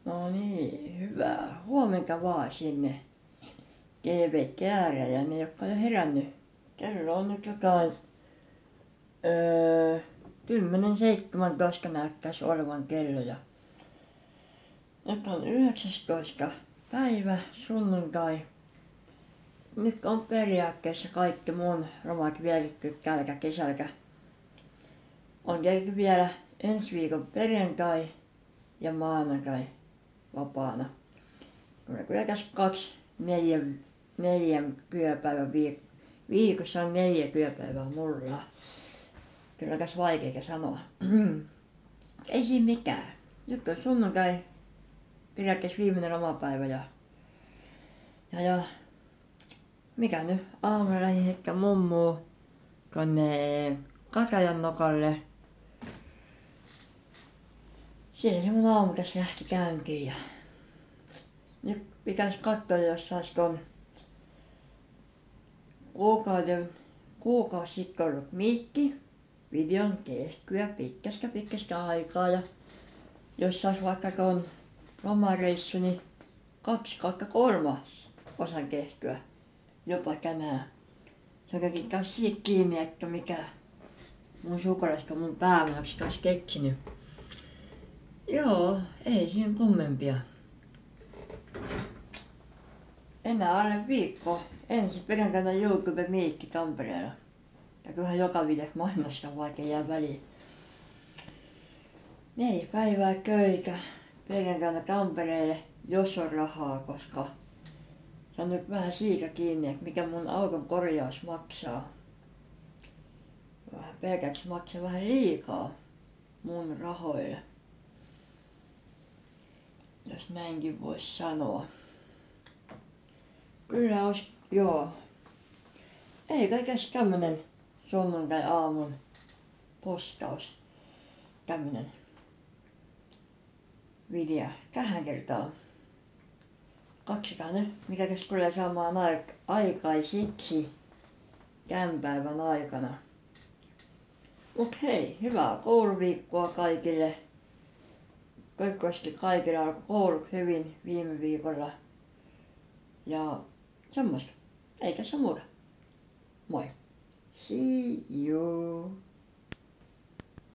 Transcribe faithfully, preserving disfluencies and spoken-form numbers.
No niin, hyvä. Huomenta vaan sinne T V:n ääreen ja ne, jotka on jo herännyt. Kello on nyt jotain öö, kymmenen seitsemäntoista näyttäisi olevan kello ja nyt on yhdeksästoista päivä sunnuntai. Nyt on periaatteessa kaikki mun lomat vietetty tältä kesältä. On tietenkin vielä ensi viikon perjantai ja maanantai vapaana. Kyllä, kyllä tässä kaksi neljän, neljän työpäivän viik- viikossa on neljä työpäivää mulla. Kyllä tässä vaikeaa sanoa. Ei siinä mitään. Nyt on sunnuntai, periaatteessa viimeinen lomapäivä ja, ja, ja mikä nyt aamulla lähdin ehkä mummuun tonne Katajan nokalle. Siinä se mun aamu tässä lähti käyntiin ja nyt pitäisi katsoa, jos sais ton kuukauden, kuukausi sitten ollut miikki, videon tehtyä pitkästä pitkästä aikaa ja jos sais vaikka ton lomareissu, niin kaksi kautta kolmas osan tehtyä jopa tänään. Se onkin taas siitä kiinni, että mikä mun sukulaiset on mun päämääräksi taas keksinyt. Joo, ei siinä kummempia. Enää alle viikko. Ensi perjantaina YouTube-miikki Tampereella. Ja kyllähän joka videossa mainostaa, vaikka jää väliin. Neljä päivää töitä perjantaina Tampereelle, jos on rahaa, koska se on nyt vähän siitä kiinni, että mikä mun auton korjaus maksaa. Vähän pelkäksi maksaa vähän liikaa mun rahoille. Jos näinkin vois sanoa. Kyllä ois, joo. Ei kaikessa tämmönen sunnuntai aamun postaus. Tämmönen video tähän kertaan. Katsotaan nyt, mikä tässä tulee saamaan aik- aikaisiksi tämän päivän aikana. Mut hei, hyvää kouluviikkoa kaikille. Toivottavasti kaikilla alkoi koulut hyvin viime viikolla. Ja semmoista. Ei tässä muuta. Moi. See you.